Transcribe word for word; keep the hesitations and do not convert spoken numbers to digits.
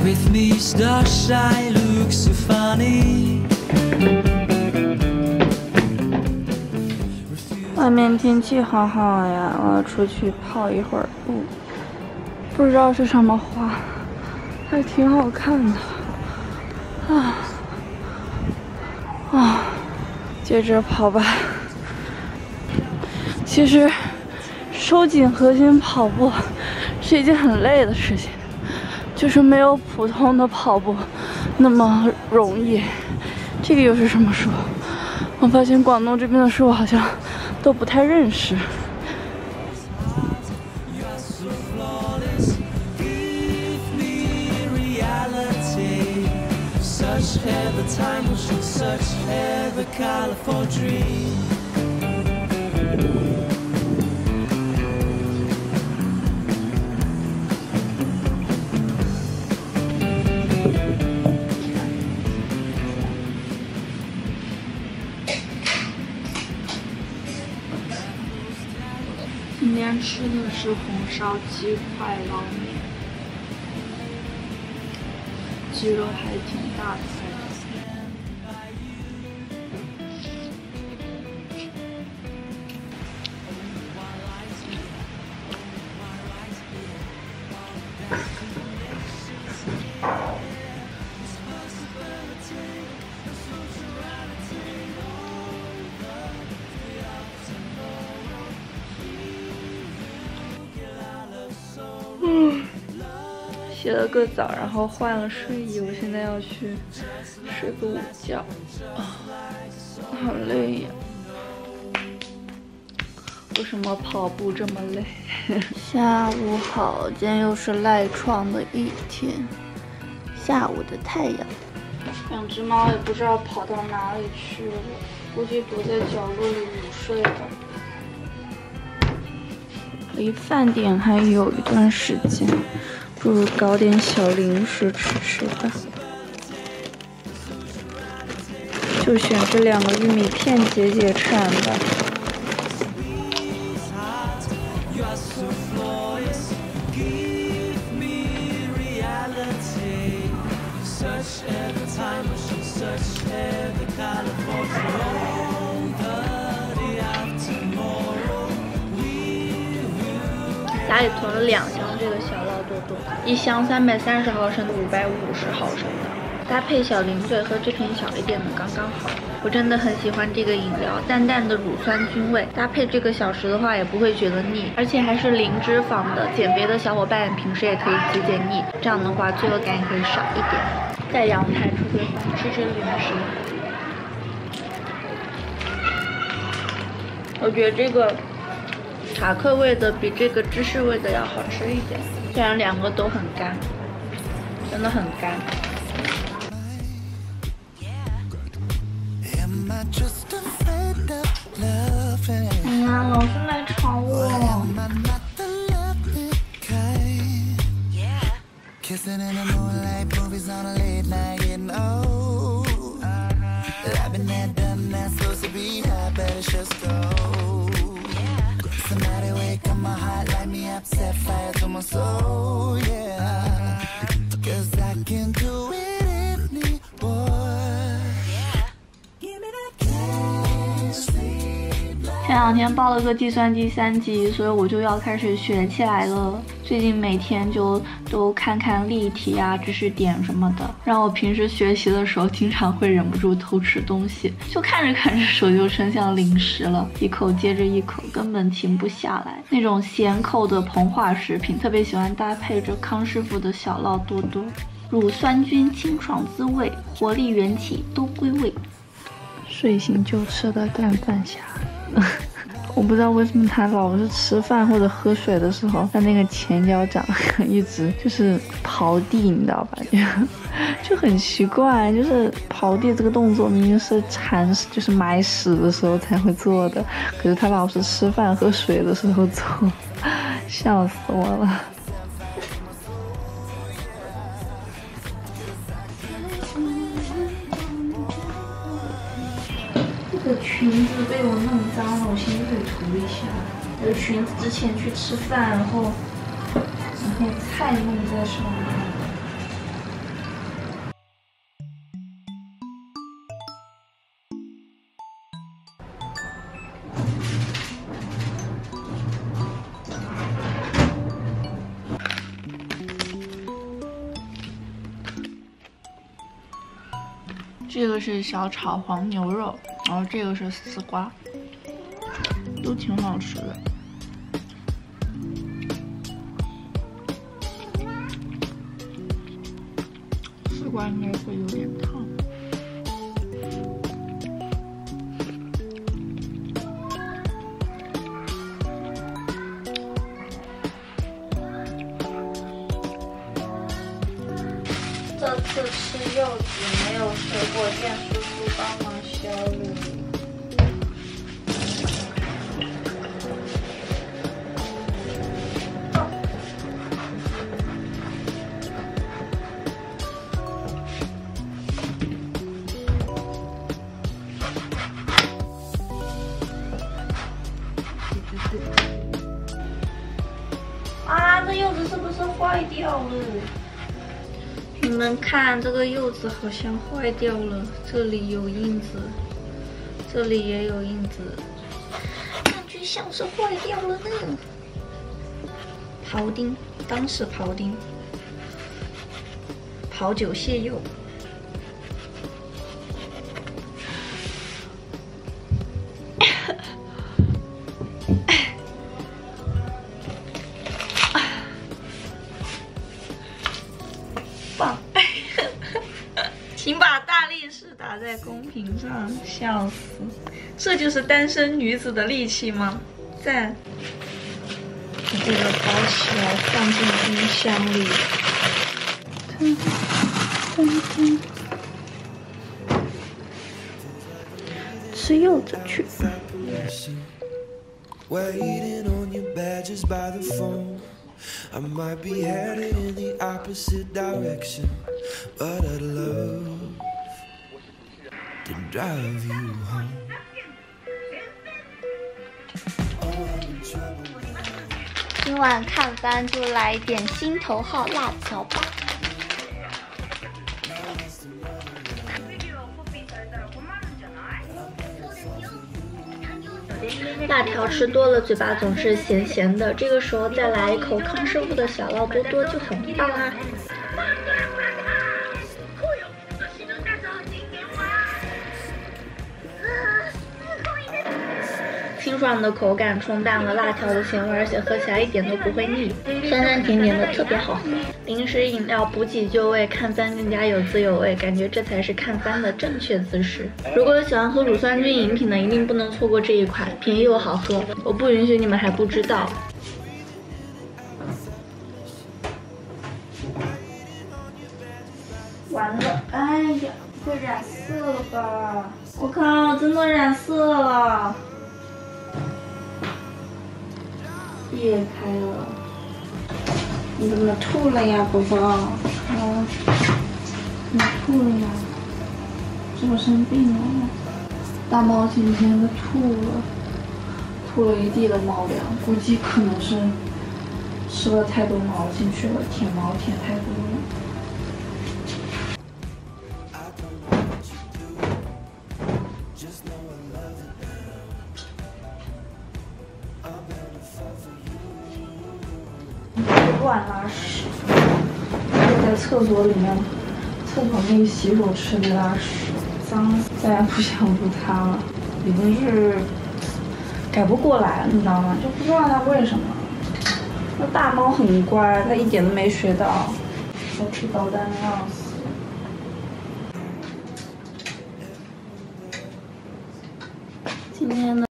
with me, does I look so funny? 外面天气好好呀，我要出去泡一会儿步。不知道是什么花，还挺好看的。啊啊，接着跑吧。其实收紧核心跑步是一件很累的事情，就是没有普通的跑步那么容易。这个又是什么树？我发现广东这边的树好像都不太认识。今天吃的是红烧鸡块捞面，鸡肉还挺大的。嗯，洗了个澡，然后换了睡衣，我现在要去睡个午觉，啊，好累呀！为什么跑步这么累？下午好，今天又是赖床的一天。下午的太阳，两只猫也不知道跑到哪里去了，估计躲在角落里午睡了。离饭点还有一段时间，不如搞点小零食吃吃吧。就选这两个玉米片解解馋吧。家里囤了两箱这个小酪多多，一箱三百三十毫升的，五百五十毫升的，搭配小零嘴喝这瓶小一点的刚刚好。我真的很喜欢这个饮料，淡淡的乳酸菌味，搭配这个小食的话也不会觉得腻，而且还是零脂肪的。减肥的小伙伴平时也可以减减腻，这样的话罪恶感也可以少一点。在阳台吹吹风，吃吃零食。我觉得这个塔克味的比这个芝士味的要好吃一点，虽然两个都很干，真的很干。哎呀，老是来吵我。Somebody wake up my heart, light me up, set fire to my soul, yeah. Cause I can do it anymore. Give me that can't sleep. 前两天报了个计算机三级，所以我就要开始学起来了。最近每天就都看看例题啊、知识点什么的，让我平时学习的时候经常会忍不住偷吃东西，就看着看着手就伸向零食了，一口接着一口，根本停不下来。那种咸口的膨化食品，特别喜欢搭配着康师傅的小酪多多，乳酸菌清爽滋味，活力元气都归位。睡醒就吃的干饭虾。我不知道为什么他老是吃饭或者喝水的时候，他那个前脚掌一直就是刨地，你知道吧？就就很奇怪，就是刨地这个动作明明是铲就是埋屎的时候才会做的，可是他老是吃饭喝水的时候做，笑死我了。这个裙子被我弄脏了，我先去涂一下。这个裙子之前去吃饭，然后然后菜弄在上面。 这个是小炒黄牛肉，然后这个是丝瓜，都挺好吃的。丝瓜应该会有点烫。 这次吃柚子没有水果店叔叔帮忙削了。啊，这柚子是不是坏掉了？ 你们看，这个柚子好像坏掉了，这里有印子，这里也有印子，感觉像是坏掉了呢。庖丁，当是庖丁，跑酒蟹柚。棒！请把大力士打在公屏上，笑死！这就是单身女子的力气吗？赞！把这个包起来，放进冰箱里。噔噔噔，吃柚子去。 I might be headed in the opposite direction, but I'd love to drive you home. 今晚看番就来一点心头好辣条吧。辣条吃多了，嘴巴总是咸咸的，这个时候再来一口康师傅的小辣多多就很棒啦。清爽的口感冲淡了辣条的咸味，而且喝起来一点都不会腻，酸酸甜甜的，特别好喝。零食饮料补给就位，看番更加有滋有味，感觉这才是看番的正确姿势。如果有喜欢喝乳酸菌饮品的，一定不能错过这一款，便宜又好喝。我不允许你们还不知道。完了，哎呀，会染色了吧？我靠，真的染色了！ 裂开了，你怎么吐了呀，宝宝？啊，你吐了呀？是我生病了？大猫今天的吐了，吐了一地的猫粮，估计可能是吃了太多毛进去了，舔毛舔太多了。 乱拉屎，就在厕所里面，厕所那个洗手池里拉屎，脏，再也不想录它了，已经是改不过来了，你知道吗？就不知道它为什么。那大猫很乖，它一点都没学到，调皮捣蛋的要死。今天呢？